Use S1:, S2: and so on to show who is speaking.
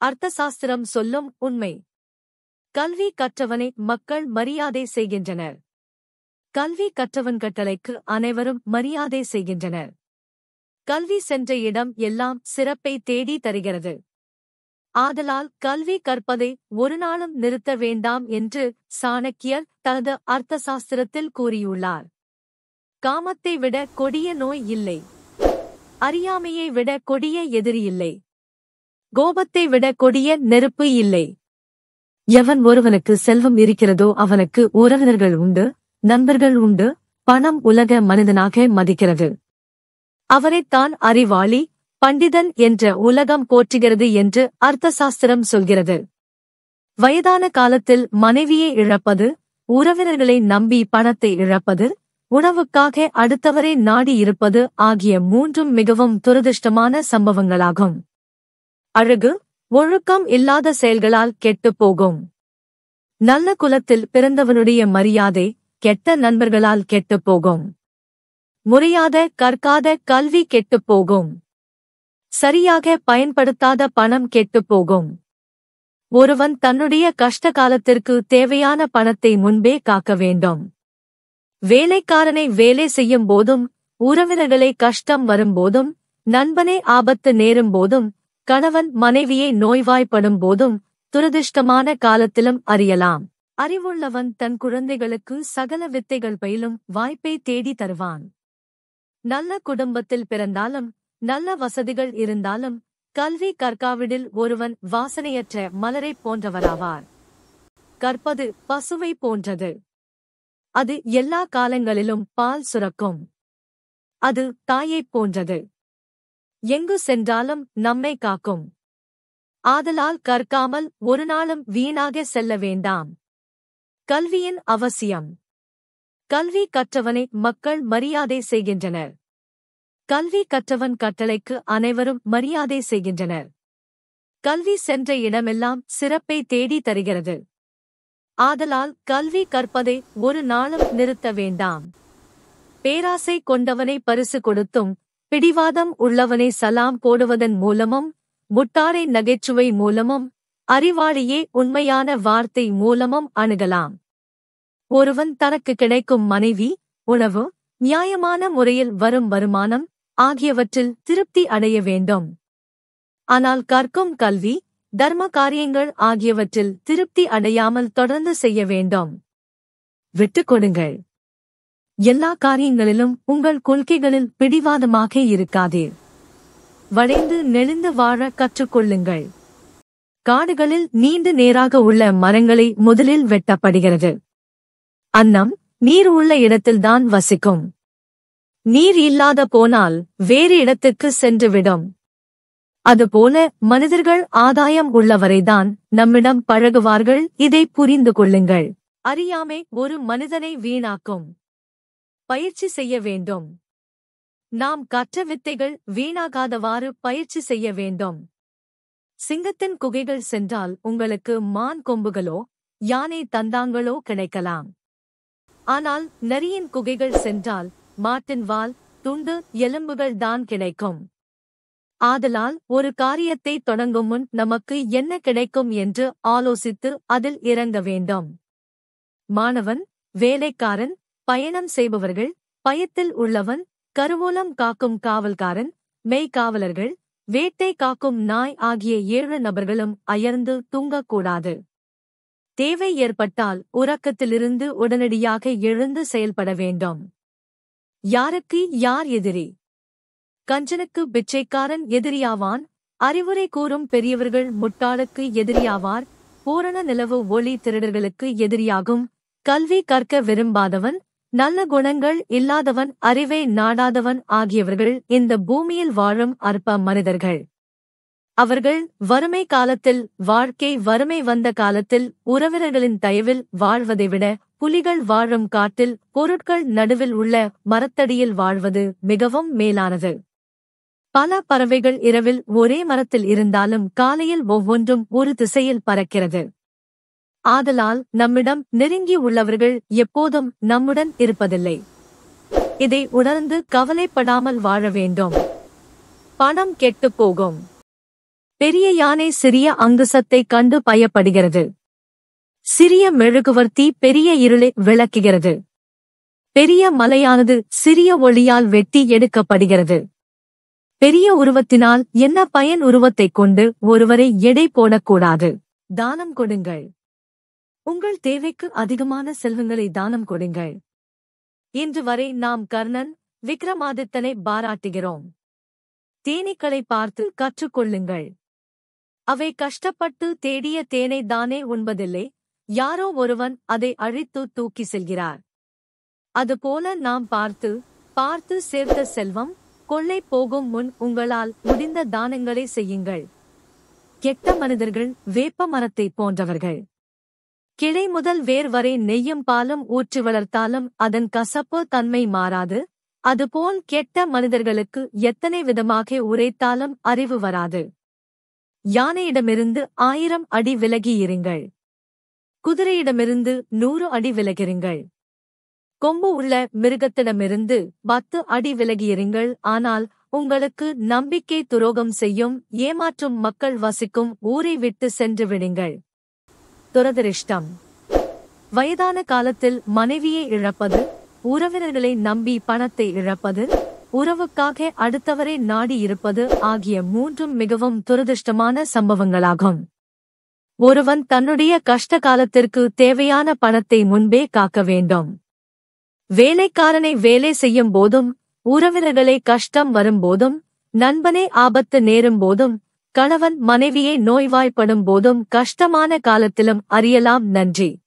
S1: அர்த்தசாஸ்திரம் சொல்லும் உண்மை. கல்வி கற்றவனை மக்கள் மரியாதை செய்கின்றனர். கல்வி கற்றவன் கட்டளைக்கு அனைவரும் மரியாதை செய்கின்றனர். கல்வி சென்ற இடம் எல்லாம் சிறப்பை தேடி தருகிறது. ஆதலால் கல்வி கற்பதை ஒருநாளும் நிறுத்த வேண்டாம் என்று சாணக்கியர் தனது அர்த்தசாஸ்திரத்தில் கூறியுள்ளார். காமத்தை விட கொடிய நோய் இல்லை. அறியாமையை விட கொடிய எதிரி இல்லை. கோபத்தை விட கொடிய நெருப்பு இல்லை. எவன் ஒருவனுக்கு செல்வம் இருக்கிறதோ அவனுக்கு உறவினர்கள் உண்டு, நண்பர்கள் உண்டு, பணம் உலக மனிதனாக மதிக்கிறது. அவரைத்தான் அறிவாளி, பண்டிதன் என்ற உலகம் போற்றுகிறது என்று அர்த்தசாஸ்திரம் சொல்கிறது. வயதான காலத்தில் மனைவியை இழப்பது, உறவினர்களை நம்பி பணத்தை இழப்பது, உணவுக்காக அடுத்தவரை நாடி இருப்பது ஆகிய மூன்றும் மிகவும் துரதிர்ஷ்டமான சம்பவங்களாகும். அழகு, ஒழுக்கம் இல்லாத செயல்களால் கெட்டுப் போகும். நல்ல குலத்தில் பிறந்தவனுடைய மரியாதை கெட்ட நண்பர்களால் கெட்டுப் போகும். முறையாத கற்காத கல்வி கெட்டுப் போகும். சரியாக பயன்படுத்தாத பணம் கெட்டுப் போகும். ஒருவன் தன்னுடைய கஷ்ட காலத்திற்கு தேவையான பணத்தை முன்பே காக்க வேண்டும். வேலைக்காரனை வேலை செய்யும் போதும், உறவினர்களை கஷ்டம் வரும்போதும், நண்பனை ஆபத்து நேரும் போதும், கணவன் மனைவியை நோய்வாய்ப்படும் போதும், துரதிர்ஷ்டமான காலத்திலும் அறியலாம். அறிவுள்ளவன் தன் குழந்தைகளுக்கு சகல வித்தைகள் பயிலும் வாய்ப்பை தேடி தருவான். நல்ல குடும்பத்தில் பிறந்தாலும், நல்ல வசதிகள் இருந்தாலும், கல்வி கற்காவிடில் ஒருவன் வாசனையற்ற மலரைப் போன்றவராவார். கற்பது பசுவை போன்றது. அது எல்லா காலங்களிலும் பால் சுரக்கும். அது தாயைப் போன்றது. எங்கு சென்றாலும் நம்மை காக்கும். ஆதலால் கற்காமல் ஒருநாளும் வீணாக செல்ல வேண்டாம். கல்வியின் அவசியம். கல்வி கற்றவனை மக்கள் மரியாதை செய்கின்றனர். கல்வி கற்றவன் கட்டளைக்கு அனைவரும் மரியாதை செய்கின்றனர். கல்வி சென்ற இடமெல்லாம் சிறப்பை தேடி தருகிறது. ஆதலால் கல்வி கற்பதை ஒரு நாளும் நிறுத்த வேண்டாம். பேராசை கொண்டவனை பரிசு கொடுத்தும், பிடிவாதம் உள்ளவனை சலாம் போடுவதன் மூலமும், முட்டாரை நகைச்சுவை மூலமும், அறிவாளியே உண்மையான வார்த்தை மூலமும் அணுகலாம். ஒருவன் தனக்கு கிடைக்கும் மனைவி, உணவு, நியாயமான முறையில் வரும் வருமானம் ஆகியவற்றில் திருப்தி அடைய வேண்டும். ஆனால் கற்கும் கல்வி, தர்ம காரியங்கள் ஆகியவற்றில் திருப்தி அடையாமல் தொடர்ந்து செய்ய வேண்டும். விட்டுக் கொடுங்கள். எல்லா காரியங்களிலும் உங்கள் கொள்கைகளில் பிடிவாதமாக இருக்காதீர். வளைந்து நெளிந்து வாழ கற்றுக்கொள்ளுங்கள். காடுகளில் நீண்டு நேராக உள்ள மரங்களை முதலில் வெட்டப்படுகிறது. அன்னம், நீர் உள்ள இடத்தில்தான் வசிக்கும். நீர் இல்லாத போனால் வேறு இடத்துக்கு சென்றுவிடும். அதுபோல மனிதர்கள் ஆதாயம் உள்ளவரைதான் நம்மிடம் பழகுவார்கள். இதை புரிந்து கொள்ளுங்கள். அறியாமை ஒரு மனிதனை வீணாக்கும். பயிற்சி செய்ய வேண்டும். நாம் கற்ற வித்தைகள் வீணாகாதவாறு பயிற்சி செய்ய வேண்டும். சிங்கத்தின் குகைகள் சென்றால் உங்களுக்கு மான் கொம்புகளோ, யானை தந்தாங்களோ கிடைக்கலாம். ஆனால் நரியின் குகைகள் சென்றால் மாட்டின் வால், துண்டு, எலும்புகள் தான் கிடைக்கும். ஆதலால் ஒரு காரியத்தை தொடங்கும் முன் நமக்கு என்ன கிடைக்கும் என்று ஆலோசித்து அதில் இறங்க வேண்டும். மாணவன், வேலைக்காரன், பயணம் செய்பவர்கள், பயத்தில் உள்ளவன், கருவூலம் காக்கும் காவல்காரன், மெய்காவலர்கள், வேட்டை காக்கும் நாய் ஆகிய 7 நபர்களும் அயர்ந்து தூங்கக்கூடாது. தேவை ஏற்பட்டால் உறக்கத்திலிருந்து உடனடியாக எழுந்து செயல்பட வேண்டும். யாருக்கு யார் எதிரி? கஞ்சனுக்கு பிச்சைக்காரன் எதிரியாவான். அறிவுரை கூறும் பெரியவர்கள் முட்டாளுக்கு எதிரியாவார். பூரண நிலவு ஒளி திருடர்களுக்கு எதிரியாகும். கல்வி கற்க விரும்பாதவன், நல்ல குணங்கள் இல்லாதவன், அறிவை நாடாதவன் ஆகியவர்கள் இந்த பூமியில் வாழும் அற்ப மனிதர்கள். அவர்கள் வறுமை காலத்தில் வாழ்க்கை, வறுமை வந்த காலத்தில் உறவினர்களின் தயவில் வாழ்வதை விட புலிகள் வாழும் காட்டில் பொருட்கள் நடுவில் உள்ள மரத்தடியில் வாழ்வது மிகவும் மேலானது. பல பறவைகள் இரவில் ஒரே மரத்தில் இருந்தாலும் காலையில் ஒவ்வொன்றும் ஒரு திசையில் பறக்கிறது. ஆதலால் நம்மிடம் நெருங்கி உள்ளவர்கள் எப்போதும் நம்முடன் இருப்பதில்லை. இதை உணர்ந்து கவலைப்படாமல் வாழ வேண்டும். பணம் கெட்டுப் போகும். பெரிய யானை சிறிய அங்குசத்தை கண்டு பயப்படுகிறது. சிறிய மெழுகுவர்த்தி பெரிய இருளை விளக்குகிறது. பெரிய மலையானது சிறிய ஒளியால் வெட்டி எடுக்கப்படுகிறது. பெரிய உருவத்தினால் என்ன பயன்? உருவத்தைக் கொண்டு ஒருவரை எடை போடக்கூடாது. தானம் கொடுங்கள். உங்கள் தேவைக்கு அதிகமான செல்வங்களை தானம் கொடுங்கள். இன்று வரை நாம் கர்ணன், விக்ரமாதித்தனை பாராட்டுகிறோம். தேனீக்களை பார்த்து கற்றுக்கொள்ளுங்கள். அவை கஷ்டப்பட்டு தேடிய தேனை தானே உண்பதில்லை, யாரோ ஒருவன் அதை அழித்து தூக்கி செல்கிறார். அதுபோல நாம் பார்த்து சேர்த்த செல்வம் கொள்ளை போகும் முன் உங்களால் முடிந்த தானங்களை செய்யுங்கள். கெட்ட மனிதர்கள் வேப்ப மரத்தை போன்றவர்கள். கிளை முதல் வேர் வரை நெய்யும் பாலும் ஊற்றி வளர்த்தாலும் அதன் கசப்பு தன்மை மாறாது. அதுபோல் கெட்ட மனிதர்களுக்கு எத்தனை விதமாக உரைத்தாலும் அறிவு வராது. யானையிடமிருந்து 1000 அடி விலகியிருங்கள். குதிரையிடமிருந்து 100 அடி விலகிருங்கள். கொம்பு உள்ள மிருகத்திடமிருந்து 10 அடி விலகியிருங்கள். ஆனால் உங்களுக்கு நம்பிக்கை துரோகம் செய்யும் ஏமாற்றும் மக்கள் வசிக்கும் ஊரை விட்டு சென்று விடுங்கள். துரதிருஷ்டம். வயதான காலத்தில் மனைவியை இழப்பது, உறவினர்களை நம்பி பணத்தை இழப்பது, உறவுக்காக அடுத்தவரை நாடி இருப்பது ஆகிய 3 மிகவும் துரதிர்ஷ்டமான சம்பவங்களாகும். ஒருவன் தன்னுடைய கஷ்ட காலத்திற்கு தேவையான பணத்தை முன்பே காக்க வேண்டும். வேலைக்காரனை வேலை செய்யும் போதும், உறவினர்களை கஷ்டம் வரும்போதும், நண்பனே ஆபத்து நேரும் போதும், கணவன் மனைவியை நோய்வாய்ப்படும் போதும், கஷ்டமான காலத்திலும் அறியலாம். நன்றி.